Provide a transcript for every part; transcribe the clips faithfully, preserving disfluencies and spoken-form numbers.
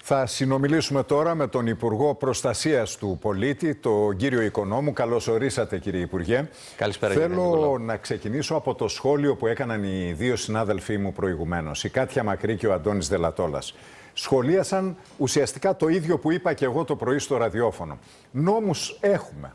Θα συνομιλήσουμε τώρα με τον Υπουργό Προστασίας του Πολίτη, τον κύριο Οικονόμου. Καλώς ορίσατε, κύριε Υπουργέ. Καλησπέρα. Θέλω να ξεκινήσω από το σχόλιο που έκαναν οι δύο συνάδελφοί μου προηγουμένως, η Κάτια Μακρύ και ο Αντώνης Δελατόλας. Σχολίασαν ουσιαστικά το ίδιο που είπα και εγώ το πρωί στο ραδιόφωνο. Νόμους έχουμε.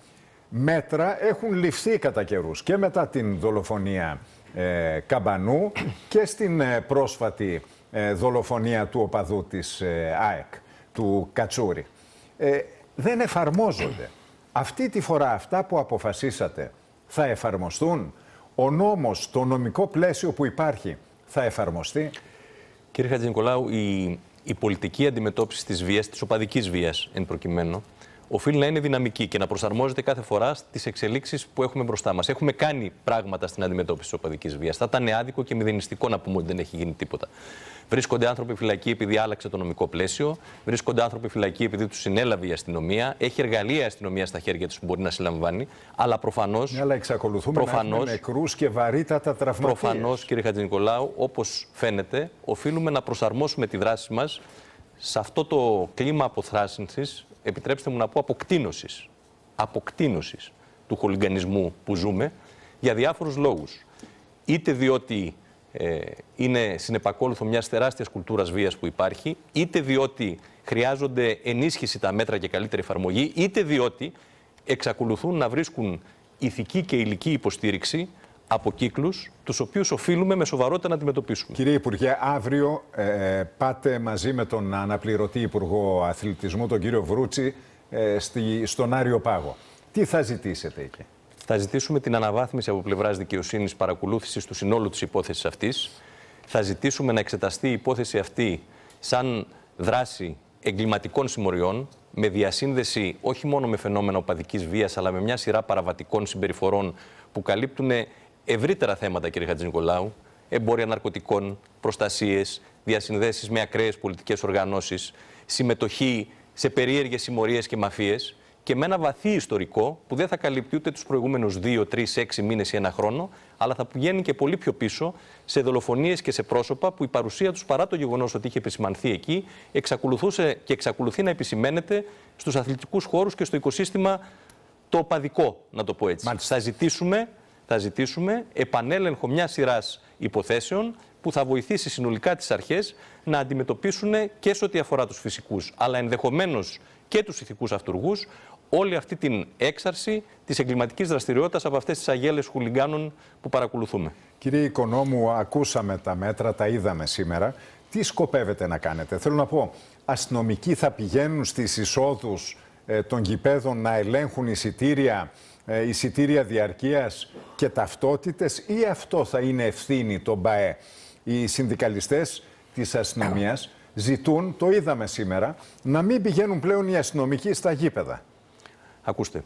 Μέτρα έχουν ληφθεί κατά καιρούς και μετά την δολοφονία ε, Καμπανού και στην ε, πρόσφατη ε, δολοφονία του οπαδού της ε, ΑΕΚ, του Κατσούρη. Ε, δεν εφαρμόζονται. Αυτή τη φορά αυτά που αποφασίσατε θα εφαρμοστούν. Ο νόμος, το νομικό πλαίσιο που υπάρχει θα εφαρμοστεί. Κύριε Χατζηνικολάου, η, η πολιτική αντιμετώπιση της βίας, της οπαδικής βίας εν προκειμένου, οφείλει να είναι δυναμική και να προσαρμόζεται κάθε φορά στις εξελίξεις που έχουμε μπροστά μας. Έχουμε κάνει πράγματα στην αντιμετώπιση της οπαδικής βίας. Θα ήταν άδικο και μηδενιστικό να πούμε ότι δεν έχει γίνει τίποτα. Βρίσκονται άνθρωποι φυλακοί επειδή άλλαξε το νομικό πλαίσιο. Βρίσκονται άνθρωποι φυλακοί επειδή τους συνέλαβε η αστυνομία. Έχει εργαλεία η αστυνομία στα χέρια της που μπορεί να συλλαμβάνει. Αλλά προφανώς. Ναι, αλλά εξακολουθούμε προφανώς, να έχουμε νεκρούς και βαρύτατα τραυματίες. Προφανώς, κύριε Χατζηνικολάου, όπως φαίνεται, οφείλουμε να προσαρμόσουμε τη δράση μας σε αυτό το κλίμα αποθράσινσης. Επιτρέψτε μου να πω αποκτήνωσης, αποκτήνωσης του χολιγανισμού που ζούμε για διάφορους λόγους. Είτε διότι ε, είναι συνεπακόλουθο μιας τεράστιας κουλτούρας βίας που υπάρχει, είτε διότι χρειάζονται ενίσχυση τα μέτρα και καλύτερη εφαρμογή, είτε διότι εξακολουθούν να βρίσκουν ηθική και υλική υποστήριξη από κύκλους, τους οποίους οφείλουμε με σοβαρότητα να αντιμετωπίσουμε. Κύριε Υπουργέ, αύριο ε, πάτε μαζί με τον αναπληρωτή Υπουργό Αθλητισμού, τον κύριο Βρούτσι, ε, στη, στον Άριο Πάγο. Τι θα ζητήσετε εκεί? Θα ζητήσουμε την αναβάθμιση από πλευράς δικαιοσύνης παρακολούθησης του συνόλου της υπόθεσης αυτής. Θα ζητήσουμε να εξεταστεί η υπόθεση αυτή σαν δράση εγκληματικών συμμοριών, με διασύνδεση όχι μόνο με φαινόμενα οπαδικής βίας, αλλά με μια σειρά παραβατικών συμπεριφορών που καλύπτουν ευρύτερα θέματα, κύριε Χατζηνικολάου, εμπόρια ναρκωτικών, προστασίες, διασυνδέσεις με ακραίες πολιτικές οργανώσεις, συμμετοχή σε περίεργες συμμορίες και μαφίες και με ένα βαθύ ιστορικό που δεν θα καλύπτει ούτε τους προηγούμενους δύο, τρεις, έξι μήνες ή ένα χρόνο, αλλά θα πηγαίνει και πολύ πιο πίσω σε δολοφονίες και σε πρόσωπα που η παρουσία τους, παρά το γεγονός ότι είχε επισημανθεί εκεί, εξακολουθούσε και εξακολουθεί να επισημαίνεται στους αθλητικούς χώρους και στο οικοσύστημα το οπαδικό, να το πω έτσι. Θα ζητήσουμε, θα ζητήσουμε επανέλεγχο μια σειράς υποθέσεων που θα βοηθήσει συνολικά τις αρχές να αντιμετωπίσουν και σε ό,τι αφορά τους φυσικούς, αλλά ενδεχομένως και τους ηθικούς αυτουργούς, όλη αυτή την έξαρση της εγκληματικής δραστηριότητας από αυτές τις αγέλες χουλιγκάνων που παρακολουθούμε. Κύριε Οικονόμου, ακούσαμε τα μέτρα, τα είδαμε σήμερα. Τι σκοπεύετε να κάνετε? Θέλω να πω, αστυνομικοί θα πηγαίνουν στις εισόδους ε, των γηπέδων να ελέγχουν εισιτήρια, ε, εισιτήρια διαρκείας και ταυτότητες, ή αυτό θα είναι ευθύνη των ΜΠΑΕ? Οι συνδικαλιστές της αστυνομίας ζητούν, το είδαμε σήμερα, να μην πηγαίνουν πλέον οι αστυνομικοί στα γήπεδα. Ακούστε,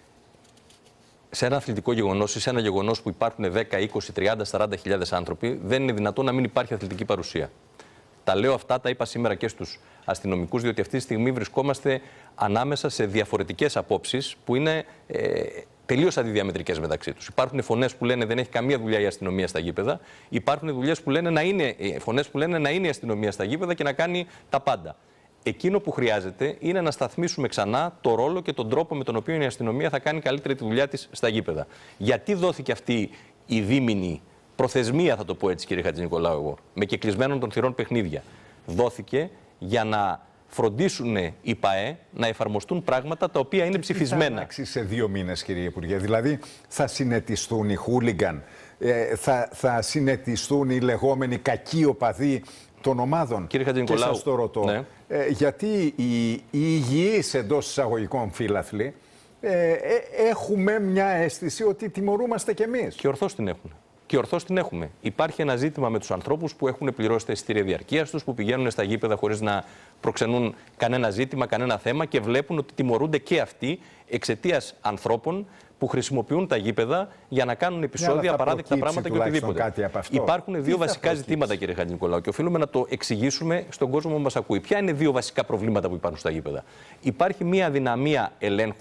σε ένα αθλητικό γεγονός ή σε ένα γεγονός που υπάρχουν δέκα, είκοσι, τριάντα, σαράντα χιλιάδες άνθρωποι, δεν είναι δυνατόν να μην υπάρχει αθλητική παρουσία. Τα λέω αυτά, τα είπα σήμερα και στους αστυνομικούς, διότι αυτή τη στιγμή βρισκόμαστε ανάμεσα σε διαφορετικές απόψεις που είναι ε, τελείως αντιδιαμετρικές μεταξύ τους. Υπάρχουν φωνές που λένε δεν έχει καμία δουλειά η αστυνομία στα γήπεδα. Υπάρχουν δουλειές που λένε να είναι, φωνές που λένε να είναι η αστυνομία στα γήπεδα και να κάνει τα πάντα. Εκείνο που χρειάζεται είναι να σταθμίσουμε ξανά το ρόλο και τον τρόπο με τον οποίο η αστυνομία θα κάνει καλύτερη τη δουλειά της στα γήπεδα. Γιατί δόθηκε αυτή η δίμηνη προθεσμία, θα το πω έτσι, κύριε Χατζηνικολάου, εγώ, με κεκλεισμένων των θυρών παιχνίδια? Δόθηκε για να φροντίσουν οι ΠΑΕ να εφαρμοστούν πράγματα τα οποία είναι ψηφισμένα. Θα αλλάξει σε δύο μήνες, κύριε Υπουργέ? Δηλαδή, θα συνετιστούν οι χούλιγκαν, ε, θα, θα συνετιστούν οι λεγόμενοι κακοί οπαδοί των ομάδων? Κύριε Χατζηνικολάου, και σας το ρωτώ, ναι. ε, γιατί οι, οι υγιείς εντός εισαγωγικών φύλαθλοι ε, ε, έχουμε μια αίσθηση ότι τιμωρούμαστε κι εμείς. Και ορθώς την έχουν. Και ορθώς την έχουμε. Υπάρχει ένα ζήτημα με τους ανθρώπους που έχουν πληρώσει τα εισιτήρια διαρκείας τους, που πηγαίνουν στα γήπεδα χωρίς να προξενούν κανένα ζήτημα, κανένα θέμα και βλέπουν ότι τιμωρούνται και αυτοί εξαιτίας ανθρώπων που χρησιμοποιούν τα γήπεδα για να κάνουν επεισόδια, απαράδεκτα πράγματα και οτιδήποτε. Υπάρχουν δύο βασικά ζητήματα, κύριε Χατζηνικολάου, και οφείλουμε να το εξηγήσουμε στον κόσμο που μας ακούει. Ποια είναι δύο βασικά προβλήματα που υπάρχουν στα γήπεδα? Υπάρχει μια αδυναμία ελέγχου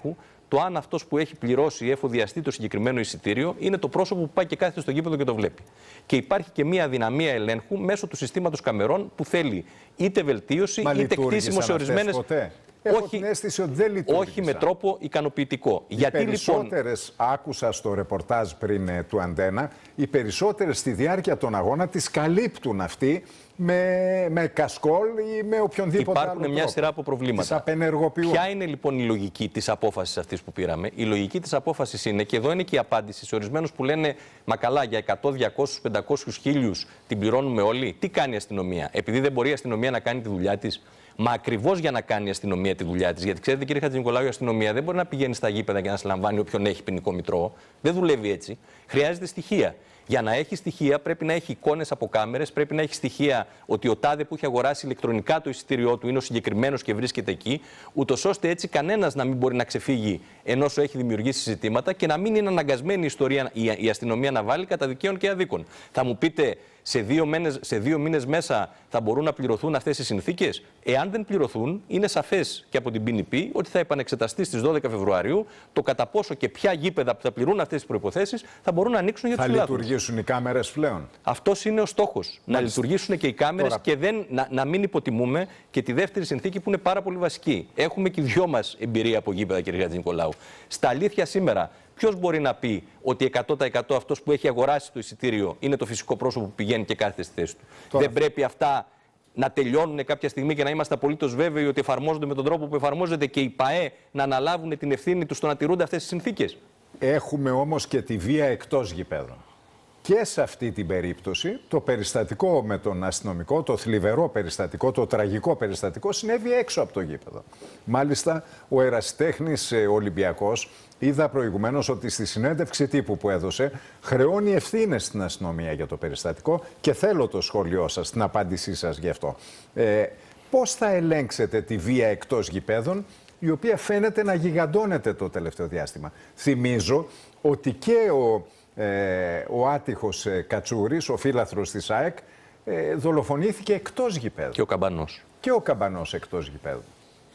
το αν αυτός που έχει πληρώσει ή εφοδιαστεί το συγκεκριμένο εισιτήριο είναι το πρόσωπο που πάει και κάθεται στο γήπεδο και το βλέπει. Και υπάρχει και μια αδυναμία ελέγχου μέσω του συστήματος καμερών που θέλει είτε βελτίωση Μα είτε κτίσιμο σε ορισμένες. Ποτέ. Έχω όχι, την αίσθηση ότι δεν λειτουργήσαν. όχι με τρόπο ικανοποιητικό. Οι Γιατί περισσότερες, λοιπόν... άκουσα στο ρεπορτάζ πριν ε, του Αντένα, οι περισσότερες στη διάρκεια των αγώνα τις καλύπτουν αυτοί με, με κασκόλ ή με οποιονδήποτε Υπάρχουν άλλο μια τρόπο. σειρά από προβλήματα. Τις απενεργοποιούν. Ποια είναι λοιπόν η λογική της απόφασης αυτής που πήραμε? Η λογική της απόφασης είναι, και εδώ είναι και η απάντηση σε ορισμένους που λένε μα καλά, για εκατό, διακόσιους, πεντακόσιους, χίλιους την πληρώνουμε όλοι. Τι κάνει η αστυνομία? Επειδή δεν μπορεί η αστυνομία να κάνει τη δουλειά της? Μα ακριβώς για να κάνει η αστυνομία τη δουλειά της. Γιατί ξέρετε, κύριε Χατζηνικολάου, η αστυνομία δεν μπορεί να πηγαίνει στα γήπεδα και να συλλαμβάνει όποιον έχει ποινικό μητρό. Δεν δουλεύει έτσι. Χρειάζεται στοιχεία. Για να έχει στοιχεία, πρέπει να έχει εικόνες από κάμερες, πρέπει να έχει στοιχεία ότι ο τάδε που έχει αγοράσει ηλεκτρονικά το εισιτήριό του είναι ο συγκεκριμένος και βρίσκεται εκεί, ούτως ώστε έτσι κανένας να μην μπορεί να ξεφύγει ενώ έχει δημιουργήσει ζητήματα και να μην είναι αναγκασμένη η, ιστορία, η, η αστυνομία να βάλει κατά δικαίων και αδίκων. Θα μου πείτε, σε δύο, μένες, σε δύο μήνες μέσα θα μπορούν να πληρωθούν αυτές οι συνθήκες? Εάν δεν πληρωθούν, είναι σαφές και από την Μπι Εν Πι ότι θα επανεξεταστεί στις δώδεκα Φεβρουαρίου το κατά πόσο και ποια γήπεδα που θα πληρούν αυτές τις προϋποθέσεις θα μπορούν να ανοίξουν για τους φιλάθλους. Θα λειτουργήσουν οι κάμερες πλέον? Αυτός είναι ο στόχος. Να λειτουργήσουν και οι κάμερες. Τώρα... και δεν, να, να μην υποτιμούμε και τη δεύτερη συνθήκη που είναι πάρα πολύ βασική. Έχουμε και οι δυο μας εμπειρία από γήπεδα, κύριε Χατζηνικολάου. Στα αλήθεια σήμερα, ποιος μπορεί να πει ότι εκατό τοις εκατό αυτός που έχει αγοράσει το εισιτήριο είναι το φυσικό πρόσωπο που πηγαίνει και κάθεται στη θέση του? Τώρα... Δεν πρέπει αυτά να τελειώνουν κάποια στιγμή και να είμαστε απολύτως βέβαιοι ότι εφαρμόζονται με τον τρόπο που εφαρμόζεται και οι ΠΑΕ να αναλάβουν την ευθύνη τους στο να τηρούνται αυτές τις συνθήκες? Έχουμε όμως και τη βία εκτός γηπέδων. Και σε αυτή την περίπτωση, το περιστατικό με τον αστυνομικό, το θλιβερό περιστατικό, το τραγικό περιστατικό, συνέβη έξω από το γήπεδο. Μάλιστα, ο ερασιτέχνης Ολυμπιακός, είδα προηγουμένως ότι στη συνέντευξη τύπου που έδωσε, χρεώνει ευθύνες στην αστυνομία για το περιστατικό και θέλω το σχόλιο σας, την απάντησή σας γι' αυτό. Ε, πώς θα ελέγξετε τη βία εκτός γηπέδων, η οποία φαίνεται να γιγαντώνεται το τελευταίο διάστημα? Θυμίζω ότι και ο... Ε, ο άτυχος ε, Κατσούρης, ο φύλαθρος της ΑΕΚ, ε, δολοφονήθηκε εκτός γηπέδου. Και ο Καμπανός. Και ο Καμπανός εκτός γηπέδου.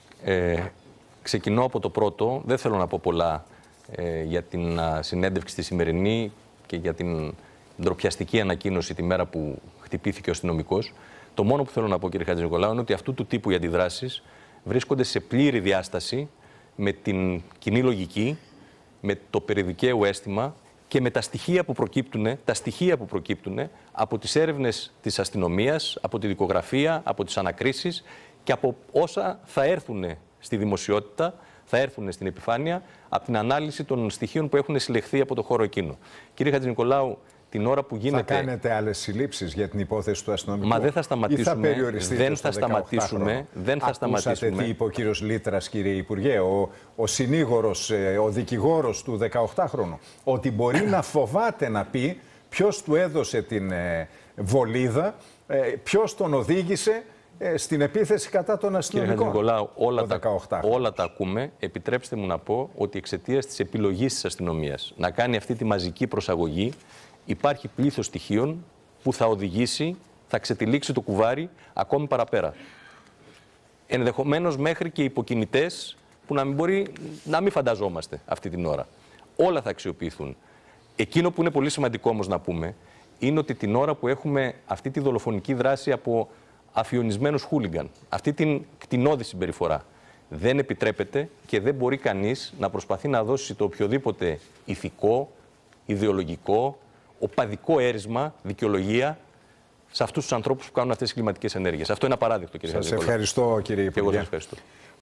Ε, ξεκινώ από το πρώτο. Δεν θέλω να πω πολλά ε, για την α, συνέντευξη τη σημερινή και για την ντροπιαστική ανακοίνωση τη μέρα που χτυπήθηκε ο αστυνομικός. Το μόνο που θέλω να πω, κύριε Χατζηνικολάου, είναι ότι αυτού του τύπου οι αντιδράσεις βρίσκονται σε πλήρη διάσταση με την κοινή λογική, με το περιδικαίου αίσθημα και με τα στοιχεία που προκύπτουν, τα στοιχεία που προκύπτουν από τις έρευνες της αστυνομίας, από τη δικογραφία, από τις ανακρίσεις και από όσα θα έρθουν στη δημοσιότητα, θα έρθουν στην επιφάνεια από την ανάλυση των στοιχείων που έχουν συλλεχθεί από το χώρο εκείνο. Κύριε Χατζηνικολάου, την ώρα που γίνεται... Θα κάνετε άλλες συλλήψεις για την υπόθεση του αστυνομικού? Μα δεν θα σταματήσουμε. Ή θα περιοριστείτε δεν στο θα σταματήσουμε. Δεν θα Ακούσατε σταματήσουμε. τι είπε ο κύριος Λίτρας, κύριε Υπουργέ, ο, ο συνήγορος, ο δικηγόρος του δεκαοκτάχρονου, ότι μπορεί να φοβάται να πει ποιος του έδωσε την ε, βολίδα, ε, ποιος τον οδήγησε ε, στην επίθεση κατά τον αστυνομικών. Κύριε Χατζηνικολάου, όλα, τα, όλα τα ακούμε. Επιτρέψτε μου να πω ότι εξαιτίας της επιλογής της αστυνομίας να κάνει αυτή τη μαζική προσαγωγή, υπάρχει πλήθος στοιχείων που θα οδηγήσει, θα ξετυλίξει το κουβάρι ακόμη παραπέρα. Ενδεχομένως μέχρι και υποκινητές που να μην μπορεί να μην φανταζόμαστε αυτή την ώρα. Όλα θα αξιοποιηθούν. Εκείνο που είναι πολύ σημαντικό όμως να πούμε είναι ότι την ώρα που έχουμε αυτή τη δολοφονική δράση από αφιονισμένους χούλιγκαν, αυτή την κτηνώδη συμπεριφορά, δεν επιτρέπεται και δεν μπορεί κανείς να προσπαθεί να δώσει το οποιοδήποτε ηθικό, ιδεολογικό, οπαδικό έρισμα, δικαιολογία σε αυτούς τους ανθρώπους που κάνουν αυτές τις κλιματικές ενέργειες. Αυτό είναι απαράδεκτο, κύριε Χατζηνικολάου. Σας ευχαριστώ, κύριε Υπουργέ. Και εγώ σας ευχαριστώ.